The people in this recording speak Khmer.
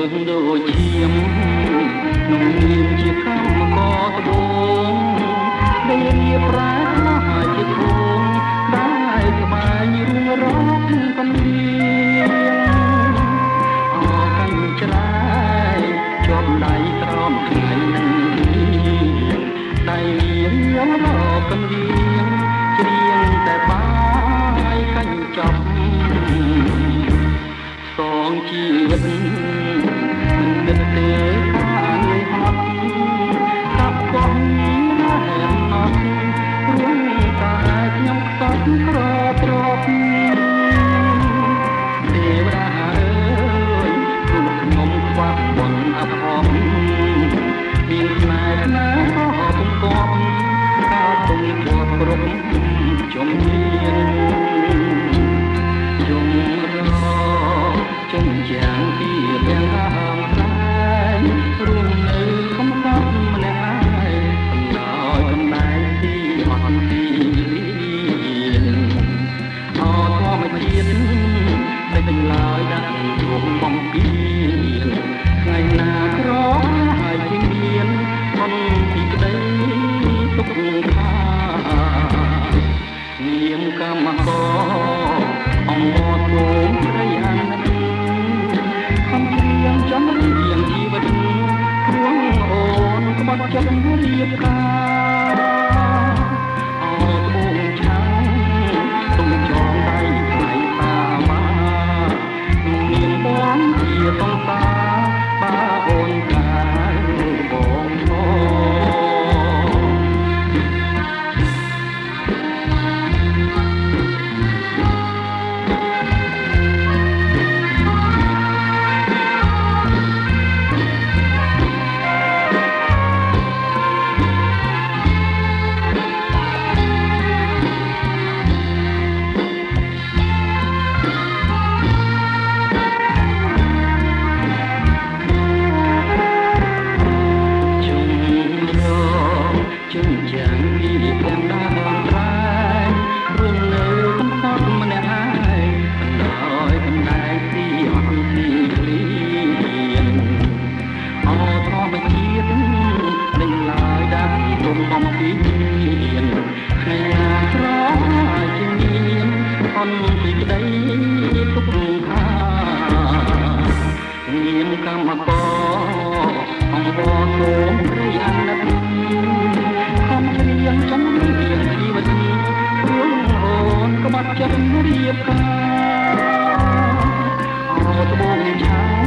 ងដូចឈាមក្នុងនាមជាកម្មករត្បូងដែលរៀបប្រាថ្នាជាធំដែលស្បែករួងរកកំលៀងអកាញ់ច្រែកជាប់ដៃក្រោមថ្ងៃនឹងដៃរៀងរកកំលៀងច្រៀងតែបាយកាញ់ចប់សងជីវិតមិននឹកទេខាងហត់កាប់កងរហែមណត់រួងតែខ្ញុំខ្សត់ក្រត្រប់ទេវតាអើយរូបខ្ញុំខ្វះបនអភ័ព្វមានស្នេហ៍ណាក៏ពុំគប់កាលទុំជាប់គ្រប់ជំនាញយំរចំយ៉ាងពីទាំងហាងស្រាយរួមនៅកំសត់ម្នាក់ឯងបណ្ដោយកំដែងទីអត់ទីអធម្មជាតិតែទាំងឡើយដាក់រំបំពីថ្ងៃណាក្រហើយជាមានមិនពីក្តីទុកខានាមកម្មករអង្គមត់ទូមប្រយានខំច្រៀងចំរៀងជីវិតរួងអូនក្បត់ចិត្តរៀបការអោត្បូងឆាំងទុំចងដៃថ្លៃតាមាមានបងជាសង្សារបាអូនកាយបងជើងយ៉ាងពីទាំងដើមត្រែងរួមនៅកំសត់ម្នាក់ឯងបណ្ដោយបណ្ដែងទីអត់ទីលៀនអធម្មជាតិដេញឡើយដាក់ទុំបំពីថ្ងៃណាក្រជាមានអន់ពីក្តីទុកខានាមកម្មករអង្គវត្តសូមព្រៃអាណិតចំរៀងជីវិតរួងអូនក្បត់ចិត្តរៀបការអោត្បូងឆា